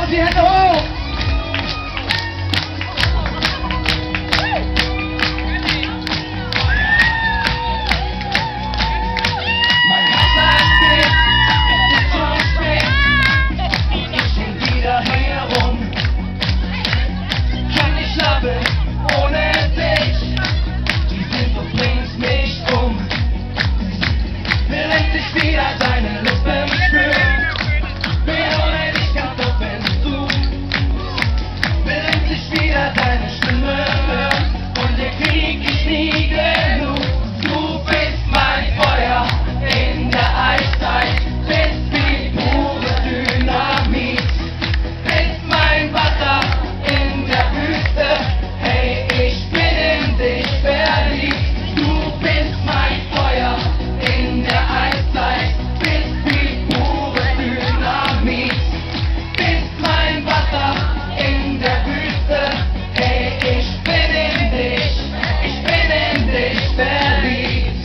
Applaus, die Hände hoch! Mein Herz geht, es ist schon spät. Ich stehe wieder herum. Kann nicht schlafen ohne dich. Die Sehnsucht bringt mich um. Will endlich wieder deine Lippen spüren. Bin ohne dich ganz auf Entzug. Will endlich wieder deine Stimme hören. Und dir krieg ich nie genug. Du bist mein Feuer in der Eiszeit. Bist wie pure Dynamit. Bist mein Wasser in der Wüste. Hey, ich bin in dich verliebt. Du bist mein Feuer in der Eiszeit. Bist wie pure Dynamit. Bist mein Wasser in der Wüste. Hey, ich bin in dich verliebt.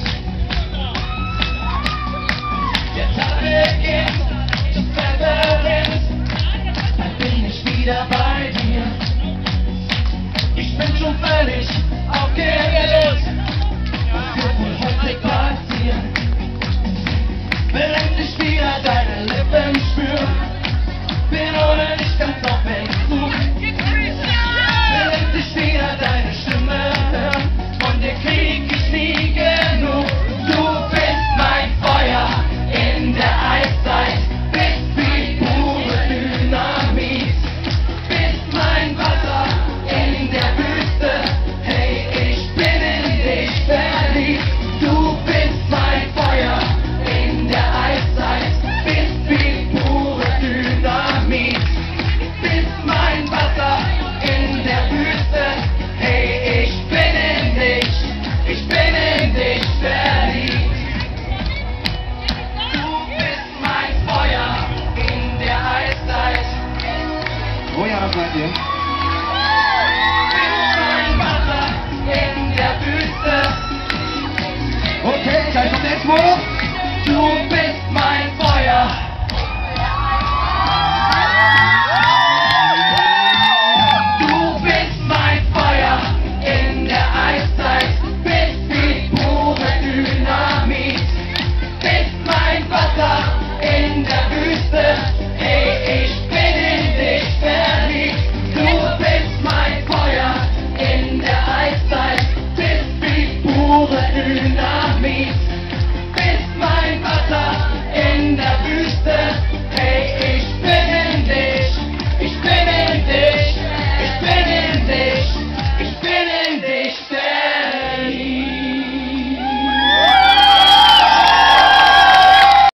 Der Tag beginnt, die Zeit verrinnt. Dann bin ich wieder bei dir. Ich bin schon völlig aufgeregt. Was wird wohl heute passieren? Will endlich wieder dein